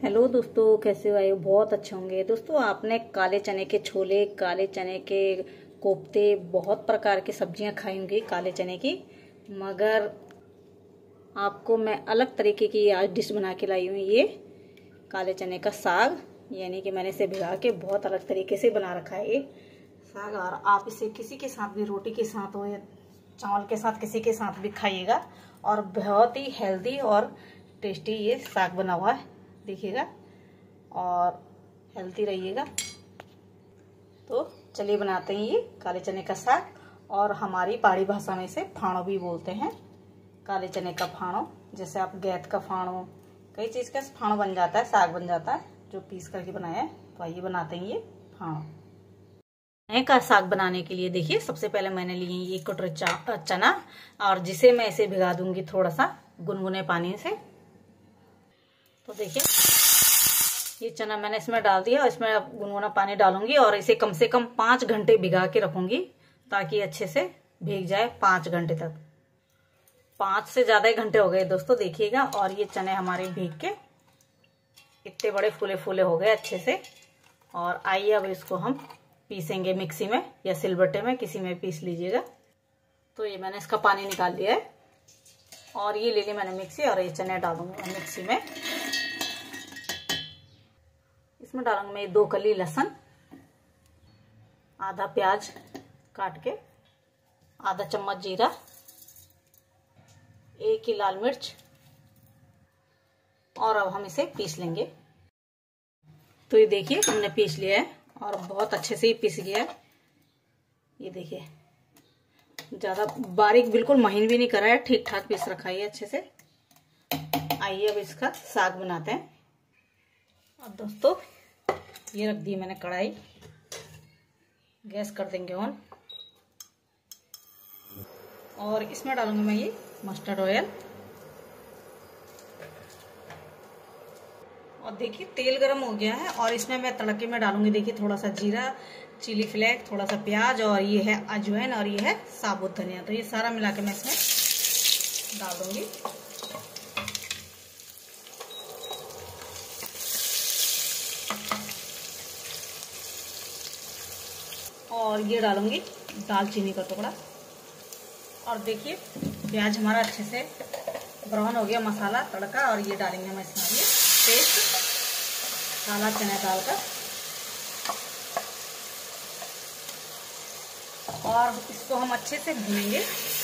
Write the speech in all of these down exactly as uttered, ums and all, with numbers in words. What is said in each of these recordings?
Hello दोस्तों, कैसे हो? आए हो? बहुत अच्छे होंगे। दोस्तों, आपने काले चने के छोले, काले चने के कोफ्ते, बहुत प्रकार की सब्जियां खाई होंगी काले चने की, मगर आपको मैं अलग तरीके की आज डिश बना के लाई हूँ। ये काले चने का साग, यानी कि मैंने इसे भिगा के बहुत अलग तरीके से बना रखा है ये साग। और आप इसे किसी के साथ भी, रोटी के साथ हो या चावल के साथ, किसी के साथ भी खाइएगा। और बहुत ही हेल्दी और टेस्टी ये साग बना हुआ है, देखिएगा, और हेल्दी रहिएगा। तो चलिए बनाते हैं ये काले चने का साग, और हमारी पहाड़ी भाषा में इसे फाणो भी बोलते हैं। काले चने का फाणो, जैसे आप गैत का फाणो, कई चीज़ का फाणो बन जाता है, साग बन जाता है जो पीस करके बनाया है। तो आइए बनाते हैं ये फाणो। चने का साग बनाने के लिए देखिए, सबसे पहले मैंने लिए ये कटोरी चना, और जिसे मैं इसे भिगा दूंगी थोड़ा सा गुनगुने पानी से। तो देखिए, ये चना मैंने इसमें डाल दिया, और इसमें गुनगुना पानी डालूंगी, और इसे कम से कम पाँच घंटे भिगा के रखूंगी ताकि अच्छे से भीग जाए। पाँच घंटे तक, पाँच से ज़्यादा ही घंटे हो गए दोस्तों, देखिएगा। और ये चने हमारे भीग के इतने बड़े फूले फूले हो गए अच्छे से। और आइए अब इसको हम पीसेंगे मिक्सी में या सिलबट्टे में, किसी में पीस लीजिएगा। तो ये मैंने इसका पानी निकाल लिया है, और ये ले ली मैंने मिक्सी, और ये चने डालूंगी मिक्सी में। इसमें डालूंगी मैं दो कली लहसुन, आधा प्याज काट के, आधा चम्मच जीरा, एक ही लाल मिर्च, और अब हम इसे पीस लेंगे। तो ये देखिए, हमने पीस लिया है, और बहुत अच्छे से ही पीस गया है। ये देखिए, ज्यादा बारीक बिल्कुल महीन भी नहीं करा है, ठीक ठाक पीस रखा है अच्छे से। आइए अब इसका साग बनाते हैं। अब दोस्तों, ये रख दी मैंने कढ़ाई, गैस कर देंगे ऑन, और इसमें डालूंगी मैं ये मस्टर्ड ऑयल। और देखिए, तेल गरम हो गया है, और इसमें मैं तड़के में डालूंगी, देखिए, थोड़ा सा जीरा, चिली फ्लेक्स, थोड़ा सा प्याज, और ये है अजवाइन, और ये है साबुत धनिया। तो ये सारा मिला के मैं इसमें डाल दूंगी। और ये डालूंगी दालचीनी का टुकड़ा। और देखिए, प्याज हमारा अच्छे से ब्राउन हो गया, मसाला तड़का, और ये डालेंगे हम इसमें ये पेस्ट काला चना डालकर, और इसको हम अच्छे से भूनेंगे।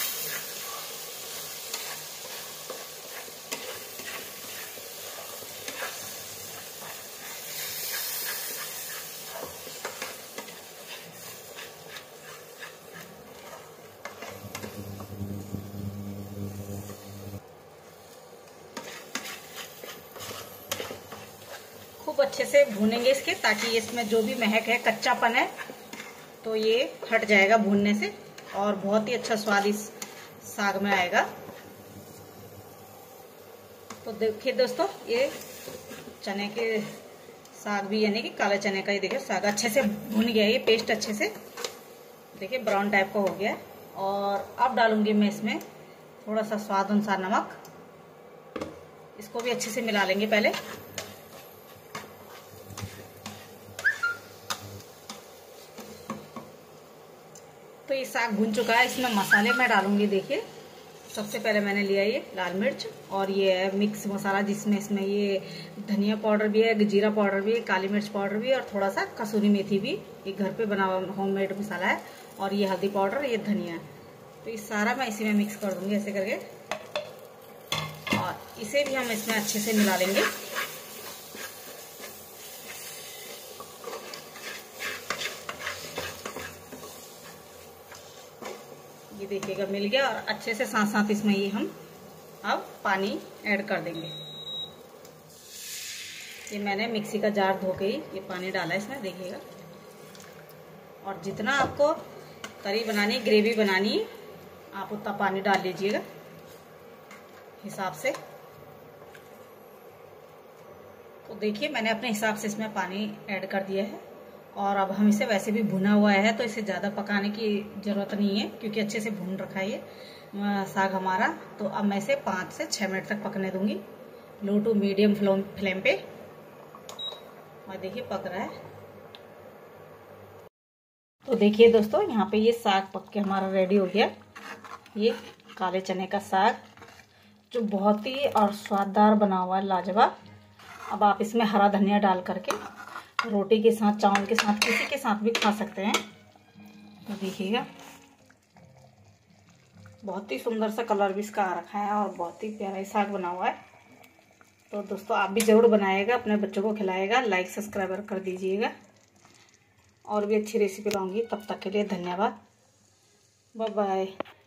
खूब अच्छे से भूनेंगे इसके, ताकि इसमें जो भी महक है, कच्चापन है, तो ये हट जाएगा भूनने से, और बहुत ही अच्छा स्वाद इस साग में आएगा। तो देखिए दोस्तों, ये चने के साग भी, यानी कि काले चने का, ये देखिए साग अच्छे से भून गया है, ये पेस्ट अच्छे से देखिए ब्राउन टाइप का हो गया है। और अब डालूंगी मैं इसमें थोड़ा सा स्वाद अनुसार नमक, इसको भी अच्छे से मिला लेंगे पहले। तो ये साग भून चुका है, इसमें मसाले मैं डालूंगी। देखिए, सबसे पहले मैंने लिया ये लाल मिर्च, और ये है मिक्स मसाला, जिसमें इसमें ये धनिया पाउडर भी है, जीरा पाउडर भी है, काली मिर्च पाउडर भी है, और थोड़ा सा कसूरी मेथी भी, ये घर पे बना हुआ होममेड मसाला है। और ये हल्दी पाउडर, ये धनिया। तो ये सारा मैं इसी में मिक्स कर दूंगी ऐसे करके, और इसे भी हम इसमें अच्छे से मिला लेंगे। ये देखिएगा, मिल गया, और अच्छे से साथ साथ इसमें ये हम अब पानी ऐड कर देंगे। ये मैंने मिक्सी का जार धो के ही ये पानी डाला है इसमें, देखिएगा। और जितना आपको तरी बनानी, ग्रेवी बनानी, आप उतना पानी डाल लीजिएगा हिसाब से। तो देखिए, मैंने अपने हिसाब से इसमें पानी ऐड कर दिया है, और अब हम इसे, वैसे भी भुना हुआ है, तो इसे ज़्यादा पकाने की ज़रूरत नहीं है, क्योंकि अच्छे से भून रखा है ये साग हमारा। तो अब मैं इसे पाँच से छः मिनट तक पकने दूंगी, लो टू मीडियम फ्लेम पे। और देखिए पक रहा है। तो देखिए दोस्तों, यहाँ पे ये साग पक के हमारा रेडी हो गया। ये काले चने का साग जो बहुत ही और स्वाददार बना हुआ है, लाजवाब। अब आप इसमें हरा धनिया डाल करके रोटी के साथ, चावल के साथ, किसी के साथ भी खा सकते हैं। तो देखिएगा, बहुत ही सुंदर सा कलर भी इसका आ रखा है और बहुत ही प्यारा साग बना हुआ है। तो दोस्तों आप भी ज़रूर बनाइएगा, अपने बच्चों को खिलाइएगा, लाइक सब्सक्राइबर कर दीजिएगा। और भी अच्छी रेसिपी लाऊंगी, तब तक के लिए धन्यवाद, बाय बाय।